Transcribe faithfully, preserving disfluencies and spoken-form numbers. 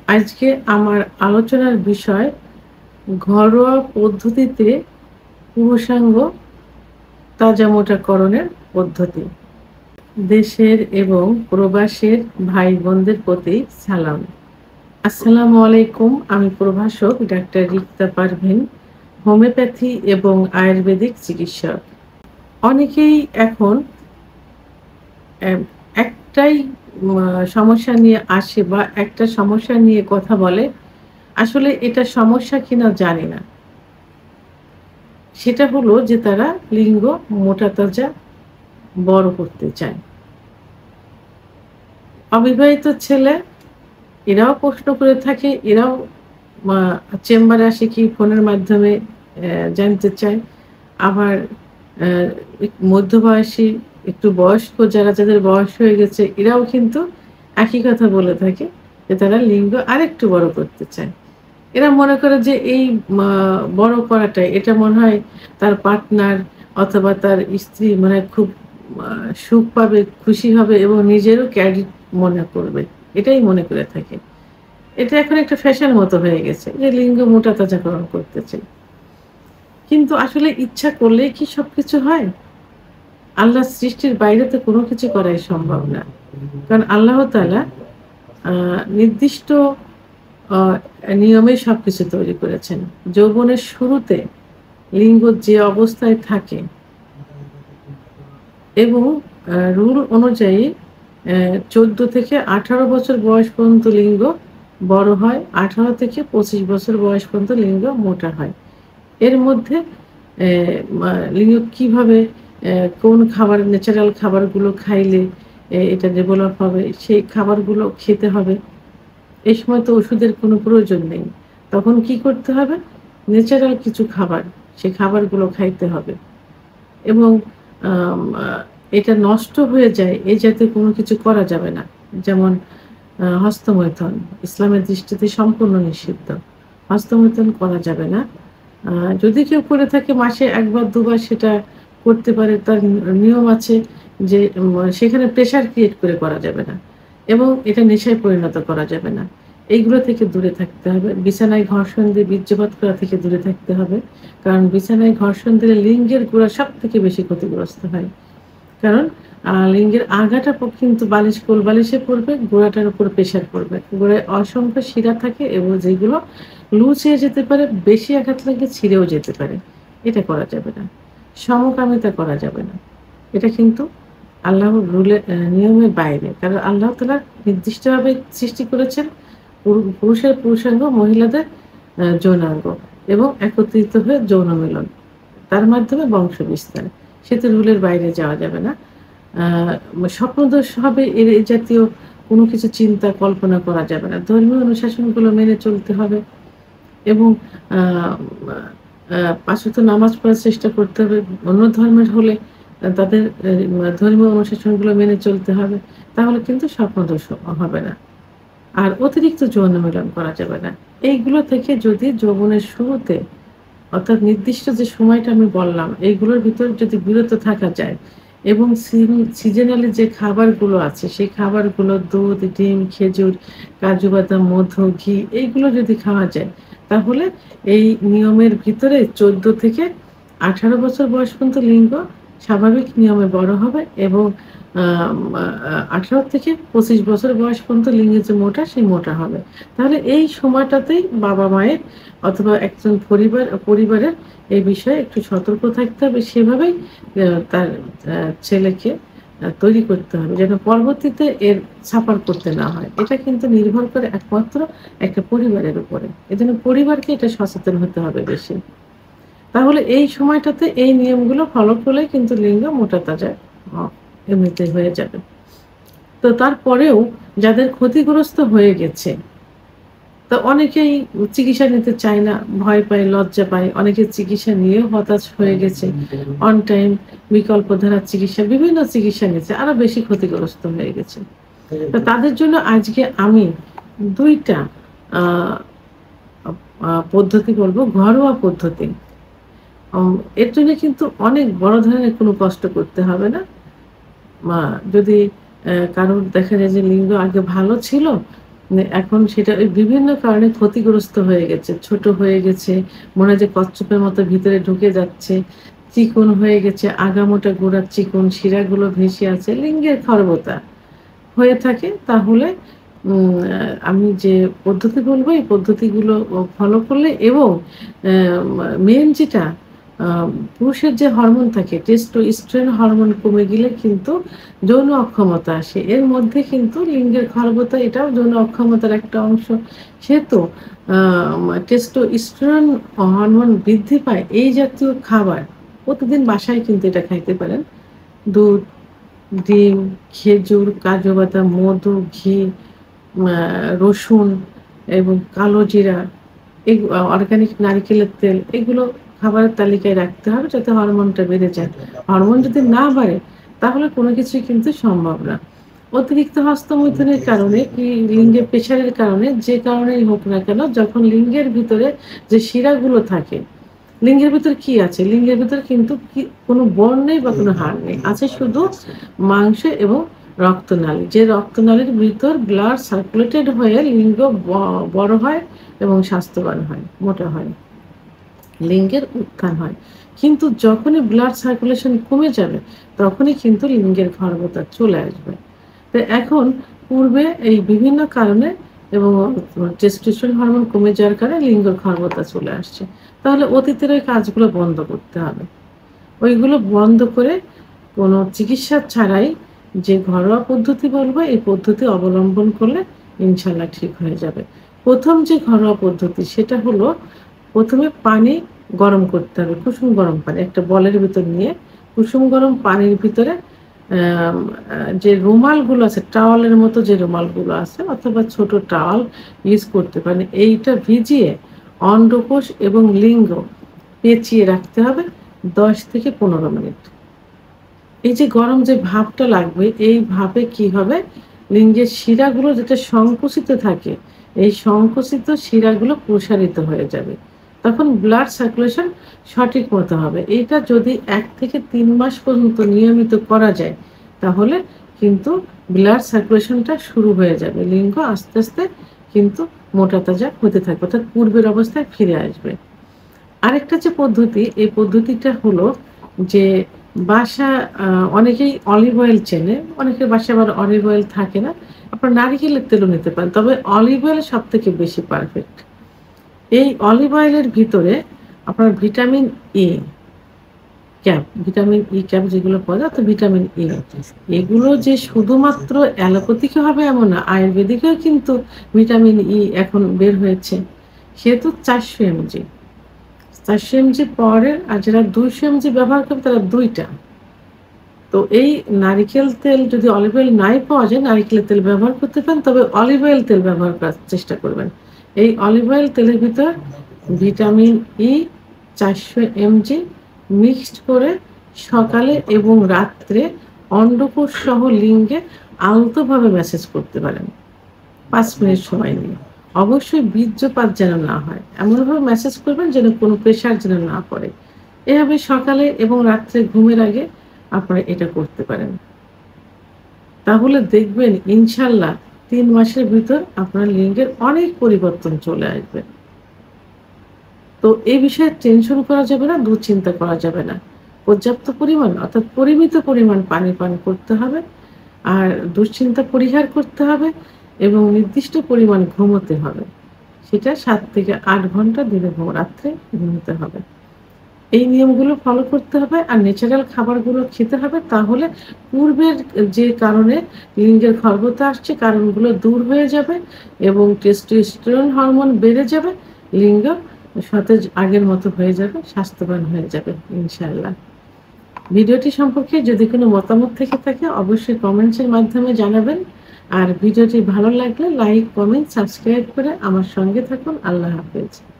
আজকে আমার আলোচনার বিষয় ঘরোয়া পদ্ধতিতে পুরুষাঙ্গ তাজা-মোটাকরণের পদ্ধতি। দেশের এবং প্রবাসের ভাই বোনদের প্রতি সালাম। আসসালামু আলাইকুম। আমি প্রভাষক ডাক্তার রিক্তা পারভীন, হোমিওপ্যাথি এবং আয়ুর্বেদিক চিকিৎসক। অনেকেই এখন অ্যা একটাই মা সমস্যা নিয়ে আসে বা একটা সমস্যা নিয়ে কথা বলে। আসলে এটা সমস্যা কিনা জানি না। সেটা হলো যে তারা লিঙ্গ মোটা-তাজা বড় করতে চায়। অবিবাহিত ছেলে এরাও প্রশ্ন করে থাকে, এরাও মা চেম্বারে আসে কি ফোনের মাধ্যমে অ্যা জানতে চায়। আবার অ্যা এক মধ্যবয়সী একটু বয়স্ক যারা যাদের বয়স হয়ে গেছে এরাও কিন্তু একই কথা বলে থাকে যে তারা লিঙ্গ আরেকটু বড় করতে চায়। এরা মনে করে যে এই মা বড় করাটা এটা মনে হয় তার পার্টনার অথবা তার স্ত্রী মনে হয় খুব আ সুখ পাবে, খুশি হবে এবং নিজেরও ক্রেডিট মনে করবে। এটাই মনে করে থাকে। এটা এখন একটা ফ্যাশন মতো হয়ে গেছে যে লিঙ্গ মোটা তাজাকরণ করতে চাই। কিন্তু আসলে ইচ্ছা করলেই কি সবকিছু হয়? আল্লাহর সৃষ্টির বাইরে তো কোনো কিছু করাই সম্ভব না। কারণ আল্লাহ তাআলা আ নির্দিষ্ট আ নিয়মে সবকিছু তৈরি করেছেন। যৌবনের শুরুতে লিঙ্গ যে অবস্থায় থাকে এবং আ রুল অনুযায়ী অ্যা চৌদ্দ থেকে আঠারো বছর বয়স পর্যন্ত লিঙ্গ বড় হয়। আঠারো থেকে পঁচিশ বছর বয়স পর্যন্ত লিঙ্গ মোটা হয়। এর মধ্যে অ্যা মা লিঙ্গ কিভাবে অ্যা কোন খাবার ন্যাচারাল খাবারগুলো খাইলে এ এটা ডেভেলপ হবে, সেই খাবারগুলো খেতে হবে। এই সময় তো ওষুধের কোনো প্রয়োজন নেই। তখন কি করতে হবে? ন্যাচারাল কিছু খাবার, সেই খাবারগুলো খাইতে হবে এবং আম আ এটা নষ্ট হয়ে যায় এই জাতীয় কোনো কিছু করা যাবে না। যেমন আ হস্তমৈথুন ইসলামের দৃষ্টিতে সম্পূর্ণ নিষিদ্ধ। হস্তমৈথুন করা যাবে না। আ যদি কেউ করে থাকে মাসে এক বার দুবার সেটা করতে পারে। তার নি নিয়ম আছে যে উম সেখানে প্রেশার ক্রিয়েট করে করা যাবে না এবং এটা নেশায় পরিণত করা যাবে না। এইগুলো থেকে দূরে থাকতে হবে। বিছানায় ঘর্ষণ দিয়ে বীর্যপাত করা থেকে দূরে থাকতে হবে। কারণ বিছানায় ঘর্ষণ দিলে লিঙ্গের গোড়া সবথেকে বেশি ক্ষতিগ্রস্ত হয়। কারণ আ লিঙ্গের আগাটা প কিন্তু বালিশ কোলবালিশে পড়বে, গোড়াটার উপর প্রেশার পড়বে। গোড়ায় অসংখ্য শিরা থাকে এবং যেগুলো লুজ হয়ে যেতে পারে, বেশি আঘাত লাগলে ছিঁড়েও যেতে পারে। এটা করা যাবে না। সমকামিতা করা যাবে না। এটা কিন্তু আল্লাহর রুলের অ্যা নিয়মের বাইরে। কারণ আল্লাহ তাআলা নির্দিষ্টভাবে সৃষ্টি করেছেন পুরু পুরুষের পুরুষাঙ্গ, মহিলাদের অ্যা যৌনাঙ্গ এবং একত্রিত হয়ে যৌন মিলন। তার মাধ্যমে বংশ বিস্তার। সে তো রুলের বাইরে যাওয়া যাবে না। আ স্বপ্নদোষ হবে এর এ জাতীয় কোনো কিছু চিন্তা কল্পনা করা যাবে না। ধর্মীয় অনুশাসনগুলো মেনে চলতে হবে এবং আ মা আ পাঁচ ওয়াক্ত নামাজ পড়ার চেষ্টা করতে হবে। অন্য ধর্মের হলে আ তাদের এ মা ধর্মীয় অনুশাসনগুলো মেনে চলতে হবে। তাহলে কিন্তু স্বপ্নদোষ হ হবে না। আর অতিরিক্ত যৌন মিলন করা যাবে না। এইগুলো থেকে যদি যৌবনের শুরুতে অর্থাৎ নির্দিষ্ট যে সময়টা আমি বললাম, এইগুলোর ভিতরে যদি বিরত থাকা যায় এবং সিন সিজনালি যে খাবারগুলো আছে, সেই খাবারগুলো দুধ, ডিম, খেজুর, কাজু বাদাম, মধু, ঘি এইগুলো যদি খাওয়া যায়, তাহলে এই নিয়মের ভিতরে চৌদ্দ থেকে আঠারো বছর বয়স পর্যন্ত লিঙ্গ স্বাভাবিক নিয়মে বড় হবে এবং আম আ আঠারো থেকে পঁচিশ বছর বয়স পর্যন্ত লিঙ্গের যে মোটা, সেই মোটা হবে। তাহলে এই সময়টাতেই বাবা-মায়ের অথবা একজন পরিবার পরিবারের এই বিষয়ে একটু সতর্ক থাকতে হবে। সেভাবেই আ তার আ ছেলেকে আ তৈরি করতে হবে। যেন পরবর্তীতে এর সাফার করতে না হয়। এটা কিন্তু নির্ভর করে একমাত্র একটা পরিবারের উপরে। এজন্য পরিবারকে এটা সচেতন হতে হবে বেশি। তাহলে এই সময়টাতে এই নিয়মগুলো ফলো করলে কিন্তু লিঙ্গ মোটা তাজা অ এমনিতেই হয়ে যাবে। তো তারপরেও যাদের ক্ষতিগ্রস্ত হয়ে গেছে তো অনেকেই চিকিৎসা নিতে চায় না, ভয় পায়, লজ্জা পায়। অনেকে চিকিৎসা নিয়েও হতাশ হয়ে গেছে। অন টাইম বিকল্পধারার চিকিৎসা, বিভিন্ন চিকিৎসা নিচ্ছে। আরো বেশি ক্ষতিগ্রস্ত হয়ে গেছে। তো তাদের জন্য আজকে আমি দুই টা আ আপ আ পদ্ধতি বলব, ঘরোয়া পদ্ধতি। অম এর জন্য কিন্তু অনেক বড় ধরনের কোনো কষ্ট করতে হবে না। মা যদি অ্যা কারোর দেখা যায় যে লিঙ্গ আগে ভালো ছিল, এখন সেটা বিভিন্ন কারণে ক্ষতিগ্রস্ত হয়ে গেছে, ছোট হয়ে গেছে, মনে হয় যে কচ্ছপের মতো ভিতরে ঢুকে যাচ্ছে, চিকন হয়ে গেছে, আগামোটা গোড়ার চিকন, শিরাগুলো ভেসে আছে, লিঙ্গের খর্বতা হয়ে থাকে। তাহলে উম আমি যে পদ্ধতি বলব এই পদ্ধতিগুলো ফলো করলে এবং মেন যেটা পুরুষের যে হরমোন থাকে টেস্টোস্টেরন হরমোন কমে গেলে কিন্তু যৌন অক্ষমতা আসে। এর মধ্যে কিন্তু লিঙ্গের খর্বতা এটাও যৌন অক্ষমতার একটা অংশ। সেহেতু টেস্টোস্টেরন হরমোন বৃদ্ধি পায় এই জাতীয় খাবার প্রতিদিন বাসায় কিন্তু এটা খাইতে পারেন। দুধ, ডিম, খেজুর, কাজু বাদাম, মধু, ঘি, রসুন এবং কালো জিরা, এই অর্গানিক নারিকেলের তেল, এগুলো খাবারের তালিকায় রাখতে হবে যাতে হরমোনটা বেড়ে যায়। হরমোন যদি না বাড়ে তাহলে কোনো কিছুই কিন্তু সম্ভব না। অতিরিক্ত হস্তমৈথুনের কারণে কি লিঙ্গের প্রেশারের কারণে যে কারণেই হোক না কেন, যখন লিঙ্গের ভিতরে যে শিরাগুলো থাকে, লিঙ্গের ভিতরে কি আছে? লিঙ্গের ভিতরে কিন্তু কি কোনো বন নেই বা কোনো হাড় নেই, আছে শুধু মাংস এবং রক্তনালী। যে রক্তনালীর ভিতর ব্লাড সার্কুলেটেড হয়ে লিঙ্গ বড় হয় এবং স্বাস্থ্যবান হয়, মোটা হয়, লিঙ্গের উত্থান হয়। কিন্তু যখনই ব্লাড সার্কুলেশন কমে যাবে তখনই কিন্তু লিঙ্গের খর্বতা চলে আসবে। তো এখন পূর্বে এই বিভিন্ন কারণে এবং টেস্টোস্টেরন হরমোন কমে যাওয়ার কারণে লিঙ্গের খর্বতা চলে আসছে। তাহলে অতীতের ওই কাজগুলো বন্ধ করতে হবে। ওইগুলো বন্ধ করে কোনো চিকিৎসা ছাড়াই যে ঘরোয়া পদ্ধতি বলবো এই পদ্ধতি অবলম্বন করলে ইনশাল্লাহ ঠিক হয়ে যাবে। প্রথম যে ঘরোয়া পদ্ধতি সেটা হলো প্রথমে পানি গরম করতে হবে, কুসুম গরম পানি একটা বলের ভিতর নিয়ে কুসুম গরম পানির ভিতরে যে রুমালগুলো আছে, টাওয়ালের মতো যে রুমালগুলো আছে অথবা ছোট টাওয়াল ইউজ করতে পারেন, এইটা ভিজিয়ে অন্ডকোষ এবং লিঙ্গ পেঁচিয়ে রাখতে হবে দশ থেকে পনেরো মিনিট। এই যে গরম যে ভাপটা লাগবে এই ভাপে কি হবে, লিঙ্গের শিরাগুলো যেটা সংকুচিত থাকে এই সংকুচিত শিরাগুলো প্রসারিত হয়ে যাবে, তখন ব্লাড সার্কুলেশন সঠিক মতো হবে। এটা যদি এক থেকে তিন মাস পর্যন্ত নিয়মিত করা যায় তাহলে কিন্তু ব্লাড সার্কুলেশনটা শুরু হয়ে যাবে, লিঙ্গ আস্তে আস্তে কিন্তু মোটা তাজা হতে থাকবে, অর্থাৎ পূর্বের অবস্থায় ফিরে আসবে। আরেকটা যে পদ্ধতি, এই পদ্ধতিটা হলো যে বাসা অনেকেই অলিভ অয়েল চেনে, অনেকের বাসায় আবার অলিভ অয়েল থাকে না, আপনার নারিকেলের তেলও নিতে পারেন, তবে অলিভ অয়েল সব থেকে বেশি পারফেক্ট। এই অলিভ অয়েলের ভিতরে আপনার vitamin E cap, vitamin E cap যেগুলো পাওয়া যায়, তো ভিটামিন ই এগুলো যে শুধুমাত্র অ্যালোপ্যাথিকে হবে এমন না, আয়ুর্বেদিকেও কিন্তু ভিটামিন ই এখন বের হয়েছে। সেহেতু চারশো এমজি চারশো এমজি পাওয়ারের, আর যারা দুইশো এমজি ব্যবহার করবে তারা দুইটা। তো এই নারিকেল তেল যদি অলিভ অয়েল নাই পাওয়া যায় নারিকেলের তেল ব্যবহার করতে পারেন, তবে অলিভ অয়েল তেল ব্যবহার করার চেষ্টা করবেন। এই অলিভ অয়েল তেলের ভিতর ভিটামিন ই চারশো এমজি মিক্সড করে সকালে এবং রাত্রে অন্ডকোষ সহ লিঙ্গে আলতোভাবে ম্যাসেজ করতে পারেন পাঁচ মিনিট সময় নিয়ে। অবশ্যই বীর্যপাত যেন না হয়, এমনভাবে ম্যাসেজ করবেন যেন কোনো প্রেশার যেন না পড়ে। এভাবে সকালে এবং রাত্রে ঘুমের আগে আপনারা এটা করতে পারেন, তাহলে দেখবেন ইনশাল্লাহ তিন মাসের ভিতর আপনার লিঙ্গের অনেক পরিবর্তন চলে আসবে। তো এই বিষয়ে টেনশন করা যাবে না, দুশ্চিন্তা করা যাবে না। পর্যাপ্ত পরিমাণ অর্থাৎ পরিমিত পরিমাণ পানি পান করতে হবে, আর দুশ্চিন্তা পরিহার করতে হবে এবং নির্দিষ্ট পরিমাণ ঘুমোতে হবে, সেটা সাত থেকে আট ঘন্টা দিনে ঘুম, রাত্রে ঘুমোতে হবে। এই নিয়মগুলো ফলো করতে হবে আর ন্যাচারাল খাবারগুলো খেতে হবে, তাহলে পূর্বের যে কারণে লিঙ্গের খর্বতা আসছে কারণগুলো দূর হয়ে যাবে এবং টেস্টোস্টেরন হরমোন বেড়ে যাবে, লিঙ্গ সতেজ আগের মতো হয়ে যাবে, স্বাস্থ্যবান হয়ে যাবে ইনশাআল্লাহ। ভিডিওটি সম্পর্কে যদি কোনো মতামত থেকে থাকে অবশ্যই কমেন্টসের মাধ্যমে জানাবেন, আর ভিডিওটি ভালো লাগলে লাইক, কমেন্ট, সাবস্ক্রাইব করে আমার সঙ্গে থাকুন। আল্লাহ হাফেজ।